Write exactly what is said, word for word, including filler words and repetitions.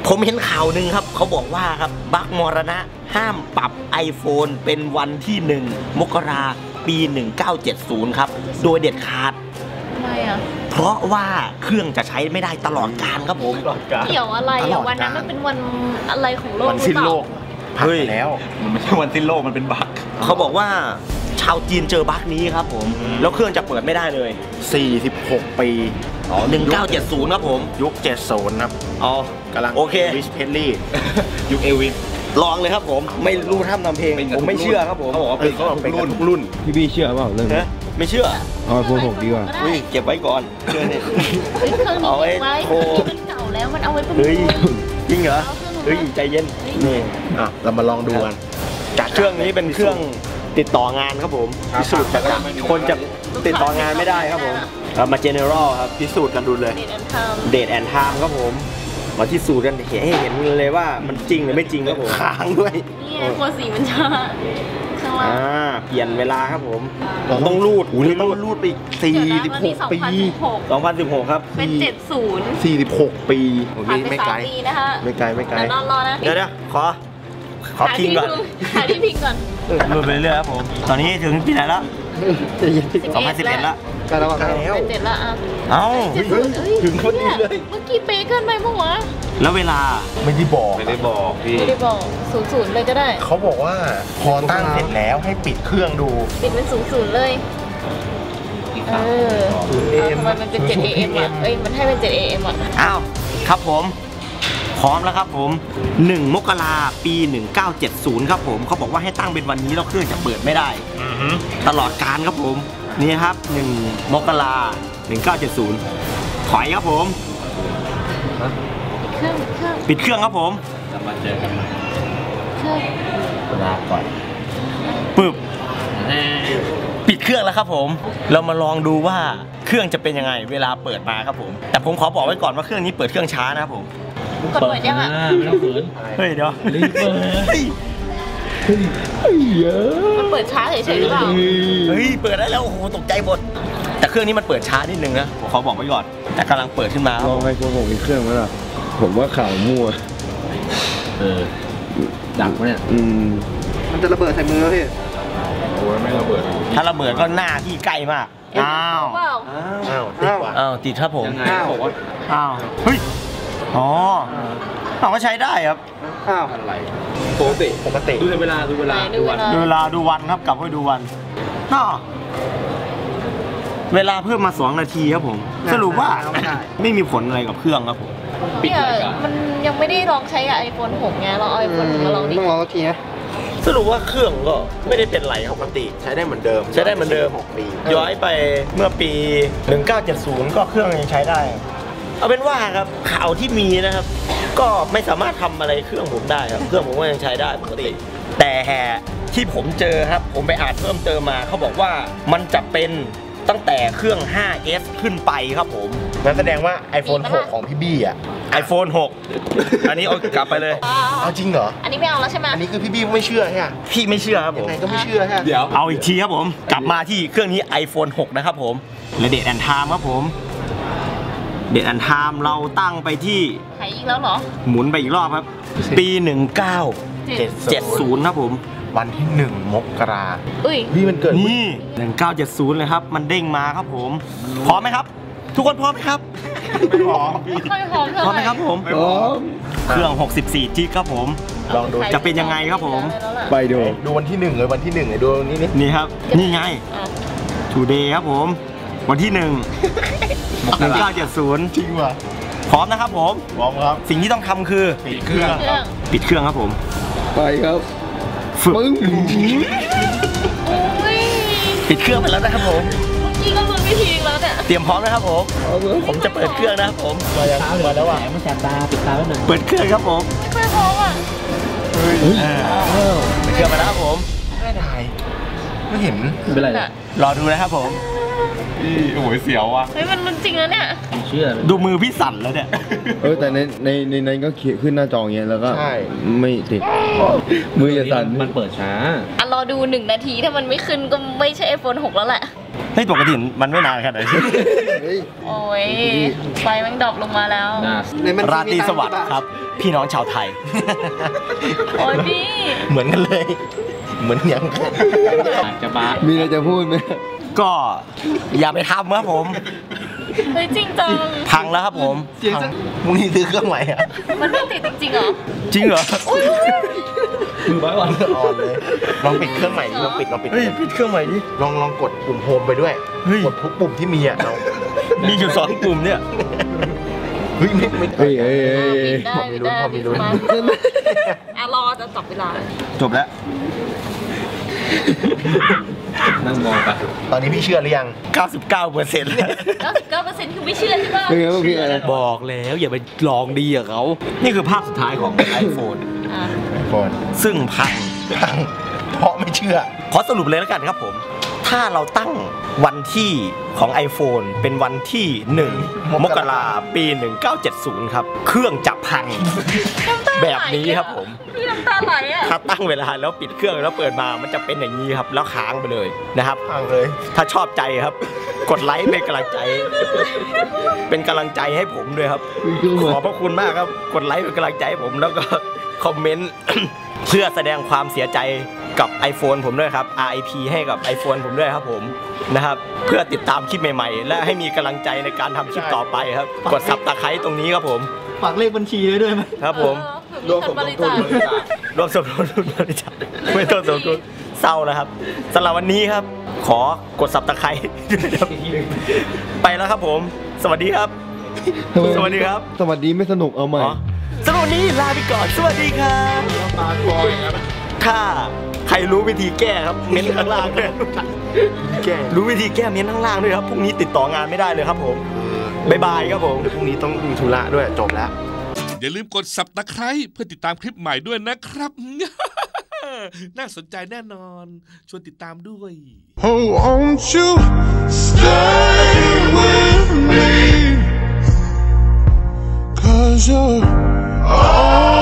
ผมเห็นข่าวหนึ่งครับเขาบอกว่าครับบั๊กมรณะห้ามปรับ iPhone เป็นวันที่หนึ่งมกราปีหนึ่งเก้าเจ็ดศูนย์ครับโดยเด็ดขาดทำไมอ่ะเพราะว่าเครื่องจะใช้ไม่ได้ตลอดกาลครับผมเกี่ยวอะไรอ่ะวันนั้นมันเป็นวันอะไรของโลกวันสิ้นโลกผ่านแล้วมันไม่ใช่วันสิ้นโลกมันเป็นบั๊กเขาบอกว่าชาวจีนเจอบั๊กนี้ครับผมแล้วเครื่องจะเปิดไม่ได้เลยสี่สิบหกปีหนึ่งเก้าเจ็ดศูนย์ครับผมยุคเจ็ดสิบครับอ๋อกำลังโอเควิสเพลลี่ยุคเอวิสลองเลยครับผมไม่รู้ทำทำเพลงผมไม่เชื่อครับผมเขาบอกว่าเป็นเขาบอกเป็นทุกรุ่นพี่บี้เชื่อเปล่าเรื่องนี้ไม่เชื่อเอาไอโฟนหกดีกว่าอุ้ยเก็บไว้ก่อนเครื่องนี้เอาไว้โอ้มันเก่าแล้วมันเอาไว้เป็นเฮ้ยจริงเหรอเฮ้ยใจเย็นนี่อ่ะเรามาลองดูกันจากเครื่องนี้เป็นเครื่องติดต่องานครับผมพิสูจน์จากคนจะติดต่องานไม่ได้ครับผมเรามา general ครับพิสูจน์กันดูเลยเดทแอนด์ไทม์ครับผมมาที่สูตรกันเห็นให้เห็นเลยว่ามันจริงหรือไม่จริงครับผมค้างด้วยนี่โคสีมันช้าข้างล่างอ่าเปลี่ยนเวลาครับผมต้องรูดอุ้ยต้องรูดไปอีกสี่สิบหกปีสองพันสิบหกครับเป็นเจ็ดศูนย์สี่สิบหกปีผ่านไปสามปีนะคะไม่ไกลไม่ไกลรอรอนะเดี๋ยวเดี๋ยวขอขอพิงก่อนหาที่พิงก่อนรูดไปเรื่อยครับผมตอนนี้ถึงปีไหนแล้วสองพันสิบเอ็ดแล้วใกล้แล้วใกล้แล้วเจ็ดแล้วอ่ะเอ้าถึงคนนี้เลยเมื่อกี้เป๊ะเกินไปมั้งวะแล้วเวลาไม่ได้บอกไม่ได้บอกพี่ไม่ได้บอกศูนย์ศูนย์เลยก็ได้เขาบอกว่าพอตั้งเสร็จแล้วให้ปิดเครื่องดูปิดเป็นศูนย์ศูนย์เลยเออทำไมมันเป็นเจ็ดเอเอ็มอ่ะเอ้ยมันให้เป็นเจ็ดเอเอ็มอ่ะอ้าวครับผมพร้อมแล้วครับผมหนึ่งมกราปีหนึ่งเก้าเจ็ดศูนย์ครับผมเขาบอกว่าให้ตั้งเป็นวันนี้แล้วเครื่องจะเปิดไม่ได้ตลอดกาลครับผมนี่ครับหนึ่งมกราหนึ่งเก้าเจ็ดศูนย์ถอยครับผมปิดเครื่องครับผมจะมาเจอกันเครื่องลาก่อนปึ๊บปิดเครื่องแล้วครับผมเรามาลองดูว่าเครื่องจะเป็นยังไงเวลาเปิดมาครับผมแต่ผมขอบอกไว้ก่อนว่าเครื่องนี้เปิดเครื่องช้านะครับผมกดเปิดยังอ่ะไม่ต้องเขินเฮ้ยเดี๋ยวรีบเปิดมันเปิดช้าเฉยๆหรือเปล่าเฮ้ยเปิดได้แล้วโอ้โหตกใจหมดแต่เครื่องนี้มันเปิดช้านิดนึงนะผมขอบอกไว้ก่อนแต่กำลังเปิดขึ้นมาลองไอโฟนหกอีกเครื่องไหมล่ะผมว่าข่าวมั่วเออดังปะเนี่ยอืมมันจะระเบิดใส่มือพี่โอ้ยไม่ระเบิดถ้าระเบิดก็หน้าที่ใกล้มากอ้าวอ้าวติดว่ะอ้าวติดครับผมอ้าวอ้าวเฮ้ยอ๋อเราก็ใช้ได้ครับอ้าวอะไรปกติปกติดูเวลาดูเวลาดูวันดูเวลาดูวันครับกลับไปดูวันน่าเวลาเพิ่มมาสองนาทีครับผมสรุปว่าไม่มีผลอะไรกับเครื่องครับผมเนี่ยมันยังไม่ได้ลองใช้กับ ไอโฟนหกไงเราเอา ไอโฟนหกมาลองดิต้องลองสักทีนะสรุปว่าเครื่องก็ไม่ได้เป็นไรปกติใช้ได้เหมือนเดิมใช้ได้เหมือนเดิมย้อนไปเมื่อปีหนึ่งเก้าเจ็ดศูนย์ก็เครื่องยังใช้ได้เอาเป็นว่าครับข่าวที่มีนะครับก็ไม่สามารถทำอะไรเครื่องผมได้ครับเครื่องผมก็ยังใช้ได้ปกติแต่ที่ผมเจอครับผมไปอ่านเพิ่มเติมมาเขาบอกว่ามันจะเป็นตั้งแต่เครื่อง ไฟว์ เอส ขึ้นไปครับผมนั่นแสดงว่า ไอโฟนหก ของพี่บี้อ่ะไอโฟนหก อันนี้เอากลับไปเลยเอาจริงเหรออันนี้ไม่เอาแล้วใช่ไหมอันนี้คือพี่บี้ไม่เชื่อใช่ไหมพี่ไม่เชื่อครับผมยังไงก็ไม่เชื่อใช่เดี๋ยวเอาอีกทีครับผมกลับมาที่เครื่องนี้ ไอโฟนหก นะครับผมและเดทแอนด์ไทม์ครับผมเดทแอนด์ไทม์เราตั้งไปที่ไหนอีกแล้วเหรอหมุนไปอีกรอบครับปีหนึ่งเก้าเจ็ดศูนย์ครับผมวันที่หนึ่งมกราอุ้ยนี่มันเกิดนี่หนึ่งเก้าเจ็ดศูนย์เลยครับมันเด้งมาครับผมพร้อมไหมครับทุกคนพร้อมไหมครับไม่พร้อมไม่พร้อมพร้อมไหมครับผมพร้อมเครื่องหกสิบสี่จิกครับผมลองดูจะเป็นยังไงครับผมไปดูดูวันที่หนึ่งเลยวันที่หนึ่งเลยดูนี่นี่นี่ครับนี่ไง Today ครับผมวันที่หนึ่งหนึ่งเก้าเจ็ดศูนย์จริงว่ะพร้อมนะครับผมพร้อมครับสิ่งที่ต้องทำคือปิดเครื่องปิดเครื่องครับผมไปครับปึ้งปิดเครื่องไปแล้วนะครับผมเมื่อกี้ก็ลุ้นวิธีแล้วเนี่ยเตรียมพร้อมนะครับผมผมจะเปิดเครื่องนะครับผมมาแล้วมาแล้วว่ะมันแสบตาปิดตาไว้หนึ่งเปิดเครื่องครับผมไม่พร้อมอ่ะเฮ้ยเปิดเครื่องมาแล้วครับผมไม่ได้ไม่เห็นเป็นไรรอดูนะครับผมโอ้ยเสียวว่ะเฮ้ยมันมันจริงแล้วเนี่ยเชื่อดูมือพี่สั่นแล้วเนี่ยเออแต่ในในในนั้นก็เขียนขึ้นหน้าจออย่างเงี้ยแล้วก็ไม่ติดมือจะสั่นมันเปิดช้าอ่ะรอดูหนึ่งนาทีถ้ามันไม่ขึ้นก็ไม่ใช่ ไอโฟนหก แล้วแหละเฮ้ยปกติมันไม่นานขนาดนี้โอ้ยไฟมันดรอปลงมาแล้วราตรีสวัสดิ์ครับ พี่น้องชาวไทยโอ้ยพี่เหมือนกันเลย เหมือนยังอาจจะบ้ามีอะไรจะพูดไหมก็อย่าไปทำครับผมเฮ้ยจริงจังพังแล้วครับผมพังมึงนี่ซื้อเครื่องใหม่อะมันไม่ติดจริงๆเหรอจริงเหรออุ้ยมือไม้อ่อนอ่อนเลยลองปิดเครื่องใหม่ดิลองปิดลองปิดเฮ้ยปิดเครื่องใหม่ดิลองลองกดปุ่มโฮมไปด้วยกดทุกปุ่มที่มีอ่ะเรามีอยู่สองปุ่มเนี่ยเฮ้ยไม่ไม่เฮ้ยเฮ้ยเฮ้ยได้ได้ได้มาอ่ะรอจะจับเวลาจบแล้วนั่งมองไปตอนนี้พี่เชื่อหรือยัง เก้าสิบเก้าเปอร์เซ็นต์เก้าสิบเก้าเปอร์เซ็นต์คือไม่เชื่อใช่ป่ะเป็นไงบ้างพี่อะไรบอกแล้วอย่าไปลองดีกับเขา นี่คือภาพสุดท้ายของ iPhone อ่ะ iPhone ซึ่งพังพังเพราะไม่เชื่อ ขอสรุปเลยแล้วกันครับผม ถ้าเราตั้งวันที่ของ iPhone เป็นวันที่หนึ่งมกราปี หนึ่งเก้าเจ็ดศูนย์ ครับ เครื่องจะพัง แบบนี้ครับผมพี่น้ำตาไหลอ่ะถ้าตั้งเวลาแล้วปิดเครื่องแล้วเปิดมามันจะเป็นอย่างนี้ครับ แล้วค้างไปเลยนะครับค้างเลย ถ้าชอบใจครับ กดไลค์เป็นกำลังใจ เป็นกำลังใจให้ผมด้วยครับ ขอบพระคุณมากครับ กดไลค์เป็นกำลังใจให้ผมแล้วก็คอมเมนต์ เพื่อแสดงความเสียใจกับ iPhone ผมด้วยครับ อาร์ ไอ พี ให้กับ iPhone ผมด้วยครับผมนะครับ เพื่อติดตามคลิปใหม่ๆ และให้มีกำลังใจในการทำคลิปต่อไปครับ กดซับตะไคร้ตรงนี้ครับผมฝากเลขบัญชีไว้ด้วยไหมครับผมรวมสมทบทุนรวมสมทบทุนบริจาคไม่ต้องสมทบทุนเศร้าแล้วครับสำหรับวันนี้ครับ ขอกดซับตะไคร้ด้วยครับไปแล้วครับผม สวัสดีครับ สวัสดีครับสวัสดีไม่สนุกเอาใหม่อ๋อสำหรับวันนี้ลาไปก่อนสวัสดีครับถ้าใครรู้วิธีแก้ครับเม้นข้างล่างด้วยแก้รู้วิธีแก้เม้นข้างล่างด้วยครับพรุ่งนี้ติดต่องานไม่ได้เลยครับผมบ๊ายบายครับผมพรุ่งนี้ต้องมีธุระด้วยจบแล้วอย่าลืมกด ซับสไครบ์ เพื่อติดตามคลิปใหม่ด้วยนะครับ น่าสนใจแน่นอน ชวนติดตามด้วย Oh, won't you stay with me? 'Cause you're all